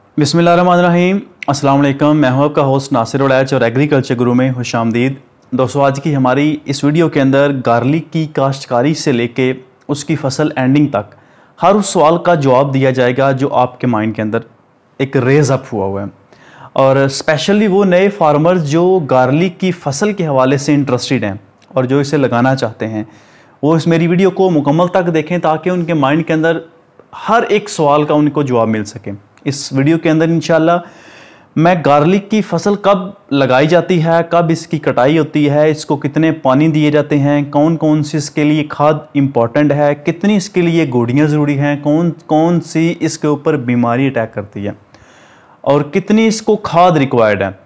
बिस्मिल्लाहिर्रहमानिर्रहीम। अस्सलाम वालेकुम। मैं हूं आपका होस्ट नासिर उड़ैच और एग्रीकल्चर गुरु में खुशामदीद। दोस्तों, आज की हमारी इस वीडियो के अंदर गार्लिक की काश्तकारी से लेके उसकी फसल एंडिंग तक हर उस सवाल का जवाब दिया जाएगा जो आपके माइंड के अंदर एक रेज अप हुआ है। और स्पेशली वो नए फार्मर्स जो गार्लिक की फसल के हवाले से इंटरेस्टेड हैं और जो इसे लगाना चाहते हैं, वो इस मेरी वीडियो को मुकम्मल तक देखें ताकि उनके माइंड के अंदर हर एक सवाल का उनको जवाब मिल सके। इस वीडियो के अंदर इंशाल्लाह मैं गार्लिक की फसल कब लगाई जाती है, कब इसकी कटाई होती है, इसको कितने पानी दिए जाते हैं, कौन कौन सी इसके लिए खाद इम्पॉर्टेंट है, कितनी इसके लिए गोडियाँ ज़रूरी हैं, कौन कौन सी इसके ऊपर बीमारी अटैक करती है और कितनी इसको खाद रिक्वायर्ड है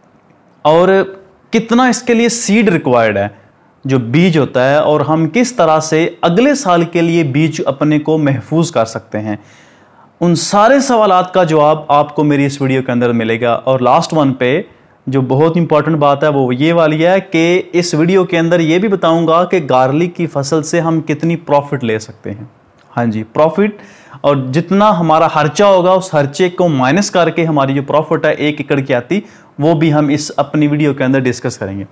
और कितना इसके लिए सीड रिक्वायर्ड है जो बीज होता है, और हम किस तरह से अगले साल के लिए बीज अपने को महफूज कर सकते हैं। उन सारे सवालात का जवाब आपको मेरी इस वीडियो के अंदर मिलेगा। और लास्ट वन पे जो बहुत इंपॉर्टेंट बात है वो ये वाली है कि इस वीडियो के अंदर ये भी बताऊंगा कि गार्लिक की फसल से हम कितनी प्रॉफिट ले सकते हैं। हाँ जी, प्रॉफिट, और जितना हमारा खर्चा होगा उस खर्चे को माइनस करके हमारी जो प्रॉफिट है 1 एकड़ की आती, वो भी हम इस अपनी वीडियो के अंदर डिस्कस करेंगे।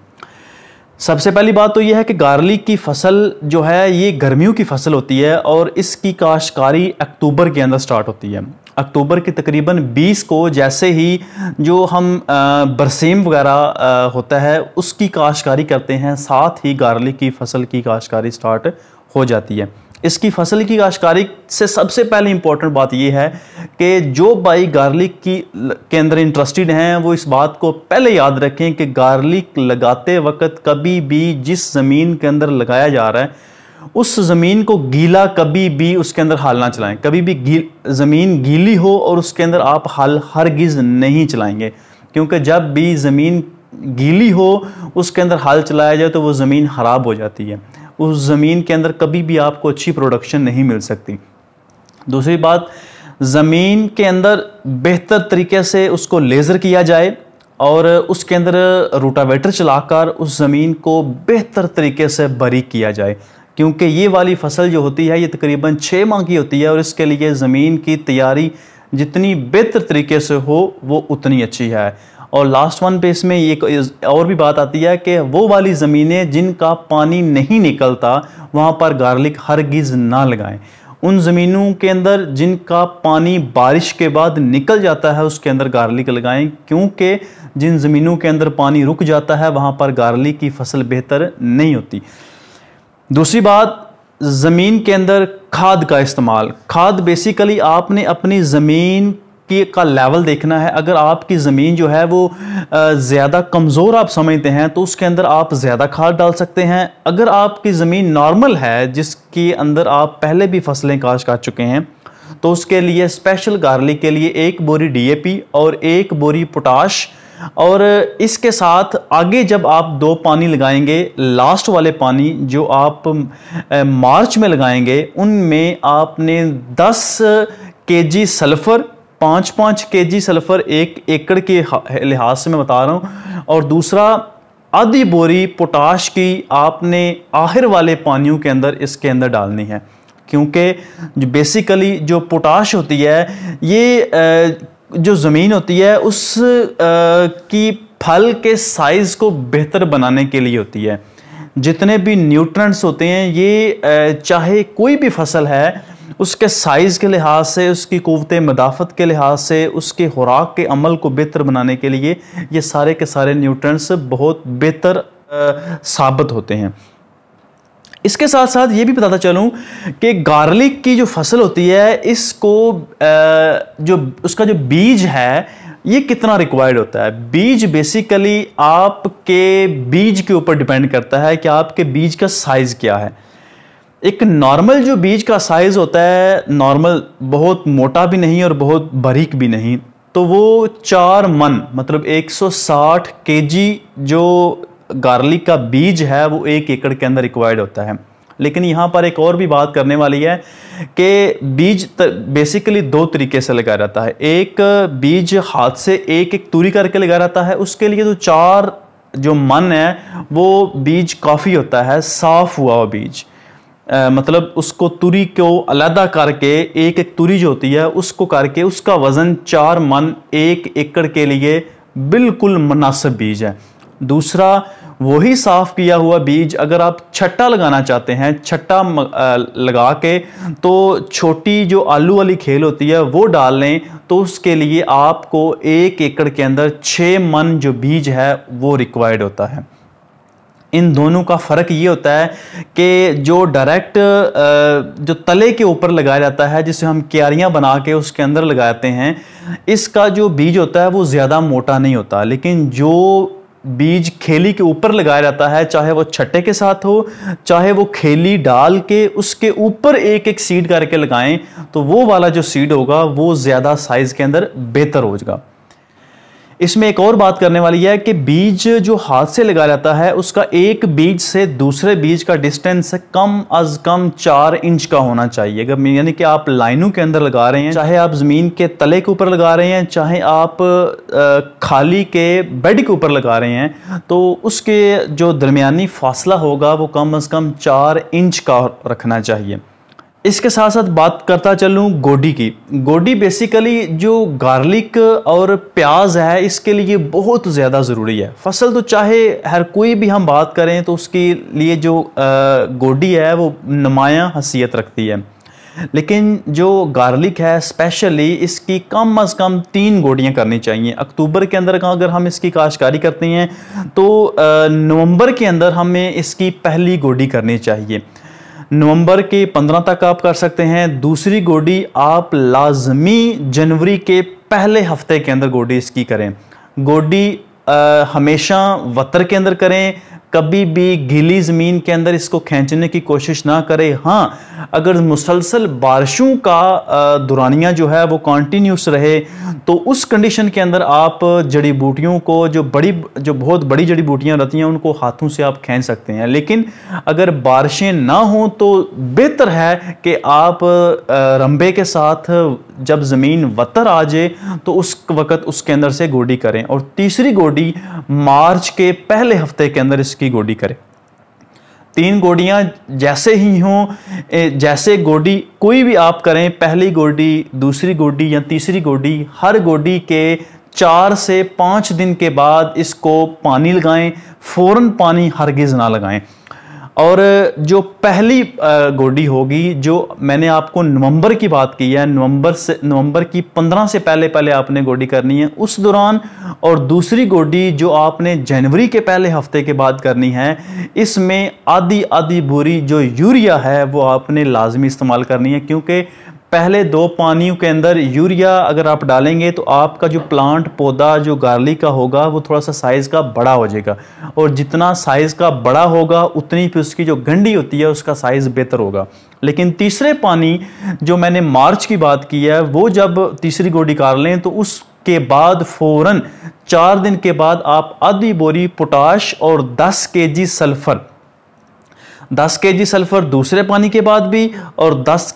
सबसे पहली बात तो यह है कि गार्लिक की फसल जो है ये गर्मियों की फसल होती है और इसकी काश्तकारी अक्टूबर के अंदर स्टार्ट होती है। अक्टूबर के तकरीबन 20 को जैसे ही जो हम बरसीम वगैरह होता है उसकी काश्तकारी करते हैं, साथ ही गार्लिक की फसल की काश्तकारी स्टार्ट हो जाती है। इसकी फसल की काश्तकारी से सबसे पहले इंपॉर्टेंट बात यह है कि जो भाई गार्लिक के अंदर इंटरेस्टेड हैं वो इस बात को पहले याद रखें कि गार्लिक लगाते वक्त कभी भी जिस ज़मीन के अंदर लगाया जा रहा है उस ज़मीन को गीला कभी भी उसके अंदर हल ना चलाएं। कभी भी ज़मीन गीली हो और उसके अंदर आप हल हरगिज़ नहीं चलाएंगे, क्योंकि जब भी ज़मीन गीली हो उसके अंदर हल चलाया जाए तो वो ज़मीन ख़राब हो जाती है। उस ज़मीन के अंदर कभी भी आपको अच्छी प्रोडक्शन नहीं मिल सकती। दूसरी बात, ज़मीन के अंदर बेहतर तरीके से उसको लेज़र किया जाए और उसके अंदर रोटावेटर चलाकर उस ज़मीन को बेहतर तरीके से बारीक किया जाए, क्योंकि ये वाली फसल जो होती है ये तकरीबन 6 माह की होती है और इसके लिए ज़मीन की तैयारी जितनी बेहतर तरीके से हो वो उतनी अच्छी है। और लास्ट वन पे इसमें एक और भी बात आती है कि वो वाली ज़मीनें जिनका पानी नहीं निकलता वहाँ पर गार्लिक हरगिज़ ना लगाएं। उन ज़मीनों के अंदर जिनका पानी बारिश के बाद निकल जाता है उसके अंदर गार्लिक लगाएं, क्योंकि जिन ज़मीनों के अंदर पानी रुक जाता है वहाँ पर गार्लिक की फसल बेहतर नहीं होती। दूसरी बात, ज़मीन के अंदर खाद का इस्तेमाल। खाद बेसिकली आपने अपनी ज़मीन का लेवल देखना है। अगर आपकी ज़मीन जो है वो ज़्यादा कमज़ोर आप समझते हैं तो उसके अंदर आप ज़्यादा खाद डाल सकते हैं। अगर आपकी ज़मीन नॉर्मल है जिसके अंदर आप पहले भी फसलें काश्त कर चुके हैं तो उसके लिए स्पेशल गार्लिक के लिए 1 बोरी DAP और 1 बोरी पोटाश, और इसके साथ आगे जब आप 2 पानी लगाएंगे, लास्ट वाले पानी जो आप मार्च में लगाएंगे उनमें आपने 10 kg सल्फ़र, 5-5 kg सल्फ़र 1 एकड़ के लिहाज से मैं बता रहा हूँ, और दूसरा आधी बोरी पोटाश की आपने आखिर वाले पानियों के अंदर इसके अंदर डालनी है, क्योंकि जो बेसिकली जो पोटाश होती है ये जो ज़मीन होती है उस की फल के साइज़ को बेहतर बनाने के लिए होती है। जितने भी न्यूट्रेंट्स होते हैं ये चाहे कोई भी फसल है उसके साइज़ के लिहाज से, उसकी क़ुव्वत मदाफ़त के लिहाज से, उसके खुराक के अमल को बेहतर बनाने के लिए ये सारे के सारे न्यूट्रेंट्स बहुत बेहतर साबित होते हैं। इसके साथ साथ ये भी बताता चलूँ कि गार्लिक की जो फसल होती है इसको जो उसका जो बीज है ये कितना रिक्वायर्ड होता है। बीज बेसिकली आपके बीज के ऊपर डिपेंड करता है कि आपके बीज का साइज़ क्या है। एक नॉर्मल जो बीज का साइज़ होता है, नॉर्मल बहुत मोटा भी नहीं और बहुत बारीक भी नहीं, तो वो 4 मन मतलब 160 kg जो गार्लिक का बीज है वो 1 एकड़ के अंदर रिक्वायर्ड होता है। लेकिन यहाँ पर एक और भी बात करने वाली है कि बीज बेसिकली 2 तरीके से लगाया जाता है। एक बीज हाथ से एक तूरी करके लगाया जाता है, उसके लिए तो 4 जो मन है वो बीज काफ़ी होता है, साफ हुआ बीज। मतलब उसको तुरी को अलहदा करके एक एक तुरी जो होती है उसको करके उसका वज़न 4 मन 1 एकड़ के लिए बिल्कुल मुनासिब बीज है। दूसरा, वही साफ किया हुआ बीज अगर आप छट्टा लगाना चाहते हैं, छट्टा लगा के तो छोटी जो आलू वाली खेल होती है वो डाल लें, तो उसके लिए आपको 1 एकड़ के अंदर 6 मन जो बीज है वो रिक्वायर्ड होता है। इन दोनों का फ़र्क ये होता है कि जो डायरेक्ट जो तले के ऊपर लगाया जाता है, जिसे हम क्यारियां बना के उसके अंदर लगाते हैं, इसका जो बीज होता है वो ज़्यादा मोटा नहीं होता। लेकिन जो बीज खेली के ऊपर लगाया जाता है, चाहे वो छट्टे के साथ हो, चाहे वो खेली डाल के उसके ऊपर एक एक सीड करके लगाएं, तो वो वाला जो सीड होगा वो ज़्यादा साइज़ के अंदर बेहतर होगा। इसमें एक और बात करने वाली है कि बीज जो हाथ से लगाया जाता है उसका एक बीज से दूसरे बीज का डिस्टेंस कम अज कम 4 इंच का होना चाहिए। अगर यानी कि आप लाइनों के अंदर लगा रहे हैं, चाहे आप ज़मीन के तले के ऊपर लगा रहे हैं, चाहे आप खाली के बेड के ऊपर लगा रहे हैं, तो उसके जो दरमियानी फासला होगा वो कम अज़ कम 4 इंच का रखना चाहिए। इसके साथ साथ बात करता चलूँ गोडी की। गोडी बेसिकली जो गार्लिक और प्याज है इसके लिए बहुत ज़्यादा ज़रूरी है। फसल तो चाहे हर कोई भी हम बात करें तो उसके लिए जो गोडी है वो नुमायाँ हैसियत रखती है, लेकिन जो गार्लिक है स्पेशली इसकी कम अज़ कम 3 गोडियाँ करनी चाहिए। अक्टूबर के अंदर अगर हम इसकी काश्तकारी करते हैं तो नवंबर के अंदर हमें इसकी पहली गोडी करनी चाहिए। नवंबर के 15 तक आप कर सकते हैं। दूसरी गोडी आप लाजमी जनवरी के पहले हफ्ते के अंदर गोडी इसकी करें। गोडी हमेशा वतर के अंदर करें, कभी भी गीली ज़मीन के अंदर इसको खींचने की कोशिश ना करें। हाँ, अगर मुसलसल बारिशों का दौरानिया जो है वो कॉन्टीन्यूस रहे तो उस कंडीशन के अंदर आप जड़ी बूटियों को जो बहुत बड़ी जड़ी बूटियाँ रहती हैं उनको हाथों से आप खींच सकते हैं। लेकिन अगर बारिशें ना हों तो बेहतर है कि आप रंबे के साथ जब ज़मीन वतर आ जाए तो उस वक़्त उसके अंदर से गोडी करें। और तीसरी गोडी मार्च के पहले हफ्ते के अंदर इसकी गोडी करें। 3 गोडियां जैसे ही हों, जैसे गोडी कोई भी आप करें, पहली गोडी, दूसरी गोडी या तीसरी गोडी, हर गोडी के 4 से 5 दिन के बाद इसको पानी लगाएं। फ़ौरन पानी हरगिज़ ना लगाएं। और जो पहली गोडी होगी, जो मैंने आपको नवंबर की बात की है, नवंबर की 15 से पहले आपने गोडी करनी है उस दौरान, और दूसरी गोडी जो आपने जनवरी के पहले हफ्ते के बाद करनी है, इसमें आधी बोरी जो यूरिया है वो आपने लाजमी इस्तेमाल करनी है। क्योंकि पहले 2 पानियों के अंदर यूरिया अगर आप डालेंगे तो आपका जो प्लांट पौधा जो गार्लिक का होगा वो थोड़ा सा साइज़ का बड़ा हो जाएगा, और जितना साइज़ का बड़ा होगा उतनी फिर उसकी जो गंडी होती है उसका साइज़ बेहतर होगा। लेकिन तीसरे पानी जो मैंने मार्च की बात की है, वो जब तीसरी गोडी कर लें तो उसके बाद फ़ौरन 4 दिन के बाद आप आधी बोरी पोटाश और 10 kg सल्फ़र, 10 kg सल्फ़र दूसरे पानी के बाद भी, और 10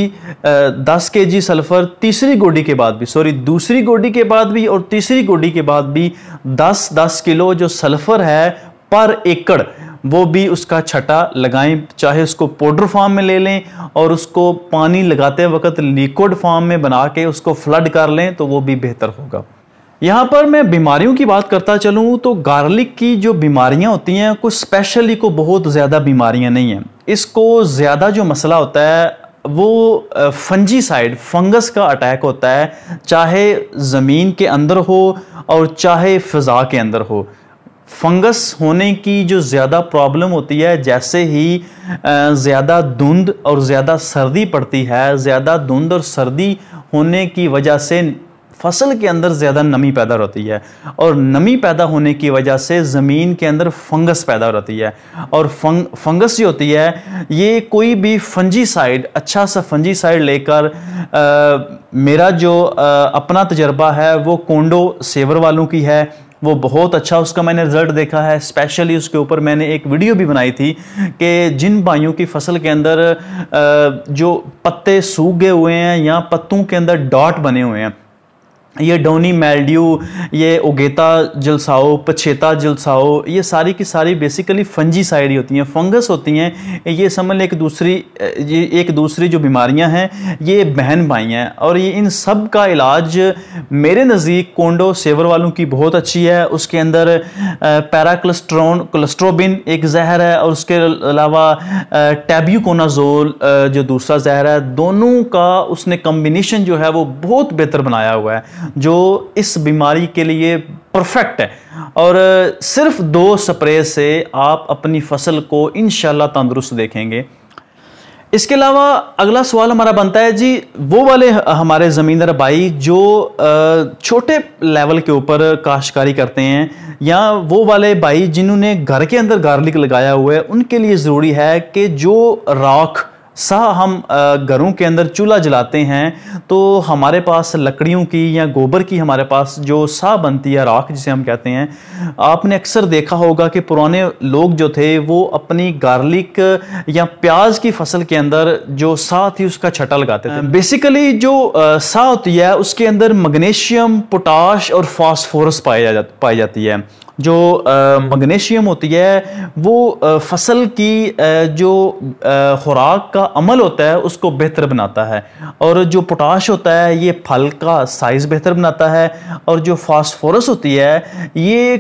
kg सल्फ़र तीसरी गोडी के बाद भी, दूसरी गोडी के बाद भी और तीसरी गोडी के बाद भी 10-10 किलो जो सल्फ़र है पर एकड़ वो भी उसका छटा लगाएं। चाहे उसको पाउडर फॉर्म में ले लें और उसको पानी लगाते वक्त लिक्विड फॉर्म में बना के उसको फ्लड कर लें तो वो भी बेहतर होगा। यहाँ पर मैं बीमारियों की बात करता चलूँ तो गार्लिक की जो बीमारियाँ होती हैं कुछ स्पेशली को बहुत ज़्यादा बीमारियाँ नहीं हैं। इसको ज़्यादा जो मसला होता है वो फंजीसाइड, फंगस का अटैक होता है, चाहे ज़मीन के अंदर हो और चाहे फ़िज़ा के अंदर हो। फंगस होने की जो ज़्यादा प्रॉब्लम होती है, जैसे ही ज़्यादा धुंध और ज़्यादा सर्दी पड़ती है, ज़्यादा धुंध और सर्दी होने की वजह से फसल के अंदर ज़्यादा नमी पैदा होती है, और नमी पैदा होने की वजह से ज़मीन के अंदर फंगस पैदा होती है। और फंगस जो होती है ये कोई भी फंजीसाइड, अच्छा सा फंजीसाइड लेकर, मेरा जो अपना तजर्बा है वो कोंडो सेवर वालों की है, वो बहुत अच्छा उसका मैंने रिजल्ट देखा है। स्पेशली उसके ऊपर मैंने एक वीडियो भी बनाई थी कि जिन भाइयों की फसल के अंदर जो पत्ते सूख गए हुए हैं या पत्तों के अंदर डॉट बने हुए हैं, ये डोनी मेल्ड्यू, ये ओगेता जलसाओ, पछेता जलसाओ, ये सारी की सारी बेसिकली फंजीसाइड होती हैं, फंगस होती हैं। ये समझ लें ये एक दूसरी जो बीमारियां हैं ये बहन भाई हैं। और ये इन सब का इलाज मेरे नज़दीक कोंडो सेवर वालों की बहुत अच्छी है। उसके अंदर कोलेस्ट्रोबिन एक जहर है, और उसके अलावा टैब्यूकोनाजोल जो दूसरा जहर है, दोनों का उसने कम्बिनेशन जो है वो बहुत बेहतर बनाया हुआ है, जो इस बीमारी के लिए परफेक्ट है। और सिर्फ 2 स्प्रे से आप अपनी फसल को इंशाल्लाह तंदुरुस्त देखेंगे। इसके अलावा अगला सवाल हमारा बनता है जी, वो वाले हमारे ज़मींदार भाई जो छोटे लेवल के ऊपर काश्तकारी करते हैं, या वो वाले भाई जिन्होंने घर के अंदर गार्लिक लगाया हुआ है, उनके लिए ज़रूरी है कि जो राख सा हम घरों के अंदर चूल्हा जलाते हैं तो हमारे पास लकड़ियों की या गोबर की हमारे पास जो सा बनती है, राख जिसे हम कहते हैं, आपने अक्सर देखा होगा कि पुराने लोग जो थे वो अपनी गार्लिक या प्याज की फसल के अंदर जो सा थी उसका छटा लगाते थे। बेसिकली जो सा होती है उसके अंदर मैग्नीशियम, पोटाश और फास्फोरस पाई जाती है। जो मैग्नीशियम होती है वो फसल की जो खुराक का अमल होता है उसको बेहतर बनाता है, और जो पोटाश होता है ये फल का साइज बेहतर बनाता है, और जो फास्फोरस होती है ये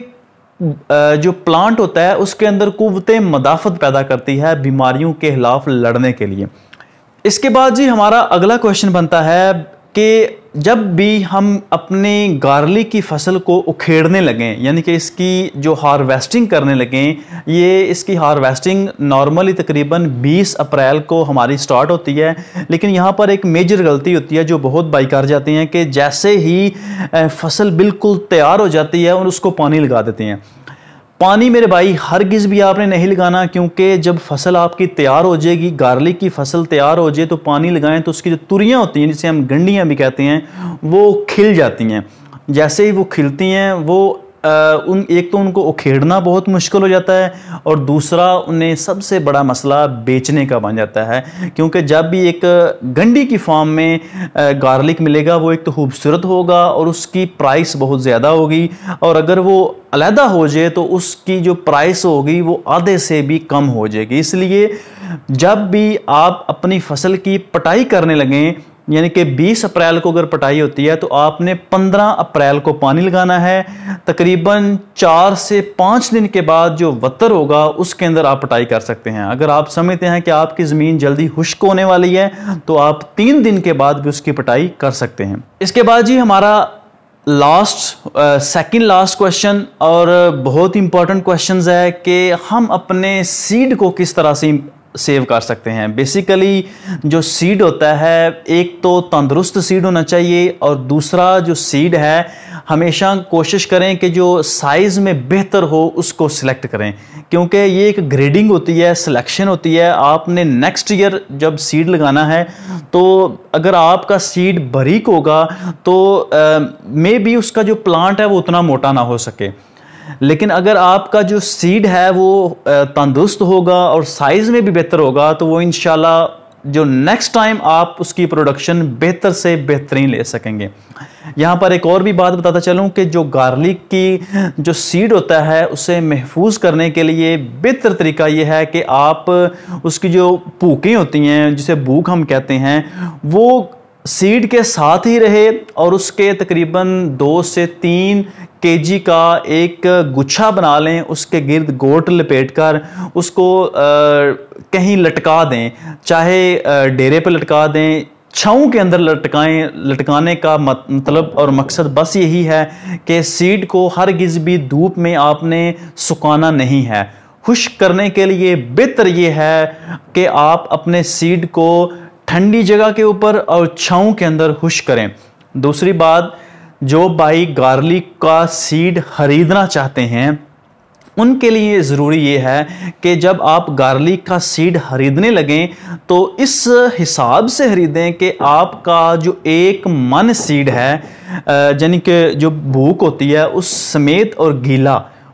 जो प्लांट होता है उसके अंदर कुव्वते मदाफत पैदा करती है बीमारियों के खिलाफ लड़ने के लिए। इसके बाद जी हमारा अगला क्वेश्चन बनता है कि जब भी हम अपने गार्लिक की फसल को उखेड़ने लगें, यानी कि इसकी जो हार्वेस्टिंग करने लगें, ये इसकी हार्वेस्टिंग नॉर्मली तकरीबन 20 अप्रैल को हमारी स्टार्ट होती है। लेकिन यहाँ पर एक मेजर गलती होती है जो बहुत भाई कर जाते हैं कि जैसे ही फसल बिल्कुल तैयार हो जाती है और उसको पानी लगा देते हैं। पानी मेरे भाई हरगिज़ भी आपने नहीं लगाना, क्योंकि जब फसल आपकी तैयार हो जाएगी, गार्लिक की फसल तैयार हो जाए तो पानी लगाएं तो उसकी जो तुरियां होती हैं, जिसे हम गंडियां भी कहते हैं, वो खिल जाती हैं। जैसे ही वो खिलती हैं वो एक तो उनको उखेड़ना बहुत मुश्किल हो जाता है, और दूसरा उन्हें सबसे बड़ा मसला बेचने का बन जाता है। क्योंकि जब भी एक गंडी की फार्म में गार्लिक मिलेगा वो एक तो खूबसूरत होगा और उसकी प्राइस बहुत ज़्यादा होगी, और अगर वो अलहदा हो जाए तो उसकी जो प्राइस होगी वो आधे से भी कम हो जाएगी। इसलिए जब भी आप अपनी फसल की पटाई करने लगें, यानी कि 20 अप्रैल को अगर पटाई होती है तो आपने 15 अप्रैल को पानी लगाना है। तकरीबन 4 से 5 दिन के बाद जो वत्तर होगा उसके अंदर आप पटाई कर सकते हैं। अगर आप समझते हैं कि आपकी ज़मीन जल्दी खुश्क होने वाली है तो आप 3 दिन के बाद भी उसकी पटाई कर सकते हैं। इसके बाद जी हमारा सेकंड लास्ट क्वेश्चन, और बहुत इंपॉर्टेंट क्वेश्चन है कि हम अपने सीड को किस तरह से सेव कर सकते हैं। बेसिकली जो सीड होता है, एक तो तंदुरुस्त सीड होना चाहिए, और दूसरा जो सीड है हमेशा कोशिश करें कि जो साइज़ में बेहतर हो उसको सिलेक्ट करें, क्योंकि ये एक ग्रेडिंग होती है, सिलेक्शन होती है। आपने नेक्स्ट ईयर जब सीड लगाना है तो अगर आपका सीड बारीक होगा तो मे बी उसका जो प्लांट है वो उतना मोटा ना हो सके, लेकिन अगर आपका जो सीड है वो तंदुरुस्त होगा और साइज़ में भी बेहतर होगा तो वो इंशाल्लाह जो नेक्स्ट टाइम आप उसकी प्रोडक्शन बेहतर से बेहतरीन ले सकेंगे। यहाँ पर एक और भी बात बताता चलूँ कि जो गार्लिक की जो सीड होता है उसे महफूज करने के लिए बेहतर तरीका ये है कि आप उसकी जो भूखें होती हैं, जिसे भूख हम कहते हैं, वो सीड के साथ ही रहे, और उसके तकरीबन 2 से 3 केजी का एक गुच्छा बना लें, उसके गिर्द गोट लपेटकर उसको कहीं लटका दें, चाहे डेरे पर लटका दें, छाँव के अंदर लटकाएं। लटकाने का मतलब और मकसद बस यही है कि सीड को हरगिज़ भी धूप में आपने सुखाना नहीं है। खुश्क करने के लिए बेहतर ये है कि आप अपने सीड को ठंडी जगह के ऊपर और छाँव के अंदर खुश्क करें। दूसरी बात, जो भाई गार्लिक का सीड खरीदना चाहते हैं उनके लिए ज़रूरी ये है कि जब आप गार्लिक का सीड खरीदने लगें तो इस हिसाब से खरीदें कि आपका जो 1 मन सीड है, यानी कि जो भूख होती है उस समेत और गीला,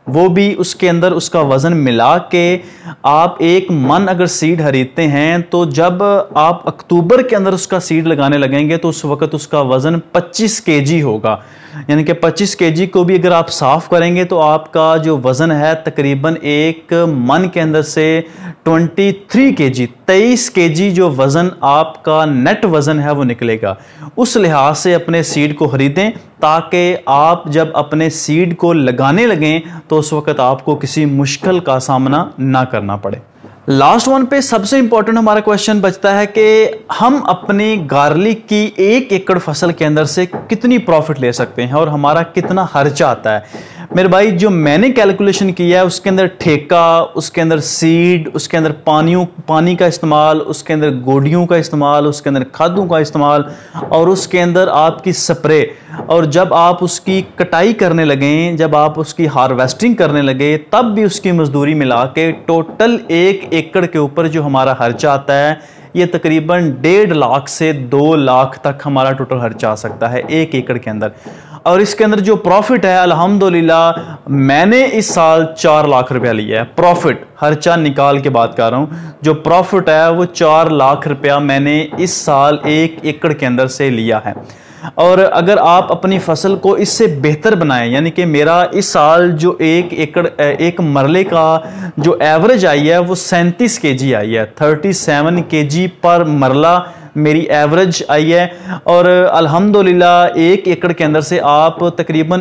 वो भी उसके अंदर उसका वज़न मिला के आप 1 मन अगर सीड खरीदते हैं तो जब आप अक्टूबर के अंदर उसका सीड लगाने लगेंगे तो उस वक्त उसका वज़न 25 केजी होगा। यानी कि 25 केजी को भी अगर आप साफ़ करेंगे तो आपका जो वज़न है तकरीबन 1 मन के अंदर से 23 केजी 23 केजी जो वज़न आपका नेट वज़न है वो निकलेगा। उस लिहाज से अपने सीड को ख़रीदें ताकि आप जब अपने सीड को लगाने लगें तो उस वक्त आपको किसी मुश्किल का सामना ना करना पड़े। लास्ट वन पे सबसे इंपॉर्टेंट हमारा क्वेश्चन बचता है कि हम अपनी गार्लिक की 1 एकड़ फसल के अंदर से कितनी प्रॉफिट ले सकते हैं और हमारा कितना खर्चा आता है। मेरे भाई जो मैंने कैलकुलेशन किया है उसके अंदर ठेका, उसके अंदर सीड, उसके अंदर पानी का इस्तेमाल, उसके अंदर गोडियों का इस्तेमाल, उसके अंदर खादों का इस्तेमाल और उसके अंदर आपकी स्प्रे, और जब आप उसकी कटाई करने लगें, जब आप उसकी हार्वेस्टिंग करने लगे तब भी उसकी मजदूरी मिला के टोटल 1 एकड़ के ऊपर जो हमारा खर्चा आता है ये तकरीबन 1.5 लाख से 2 लाख तक हमारा टोटल खर्चा आ सकता है 1 एकड़ के अंदर। और इसके अंदर जो प्रॉफिट है अल्हम्दुलिल्लाह मैंने इस साल 4 लाख रुपया लिया है। प्रॉफिट खर्चा निकाल के बात कर रहा हूँ, जो प्रॉफिट है वो 4 लाख रुपया मैंने इस साल 1 एकड़ के अंदर से लिया है। और अगर आप अपनी फसल को इससे बेहतर बनाएं, यानी कि मेरा इस साल जो 1 एकड़ 1 मरले का जो एवरेज आई है वो 37 केजी आई है, 37 केजी पर मरला मेरी एवरेज आई है। और अल्हम्दुलिल्लाह 1 एकड़ के अंदर से आप तकरीबन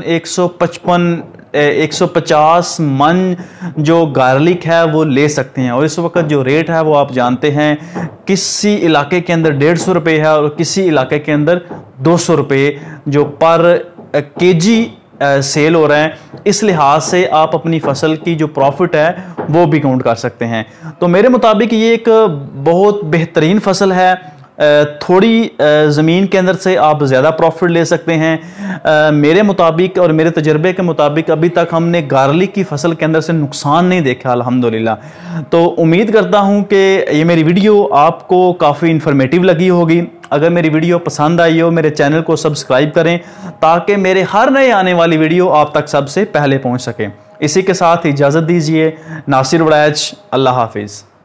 150 मन जो गार्लिक है वो ले सकते हैं। और इस वक्त जो रेट है वो आप जानते हैं, किसी इलाके के अंदर 150 रुपये है और किसी इलाके के अंदर 200 रुपये जो पर केजी सेल हो रहे हैं। इस लिहाज से आप अपनी फसल की जो प्रॉफिट है वो भी काउंट कर सकते हैं। तो मेरे मुताबिक ये एक बहुत बेहतरीन फसल है। थोड़ी ज़मीन के अंदर से आप ज़्यादा प्रॉफिट ले सकते हैं। मेरे मुताबिक और मेरे तजर्बे के मुताबिक अभी तक हमने गार्लिक की फसल के अंदर से नुकसान नहीं देखा अल्हम्दुलिल्लाह। तो उम्मीद करता हूं कि ये मेरी वीडियो आपको काफ़ी इन्फॉर्मेटिव लगी होगी। अगर मेरी वीडियो पसंद आई हो मेरे चैनल को सब्सक्राइब करें ताकि मेरे हर नए आने वाली वीडियो आप तक सबसे पहले पहुँच सके। इसी के साथ इजाज़त दीजिए। नासिर उड़ैच, अल्लाह हाफिज़।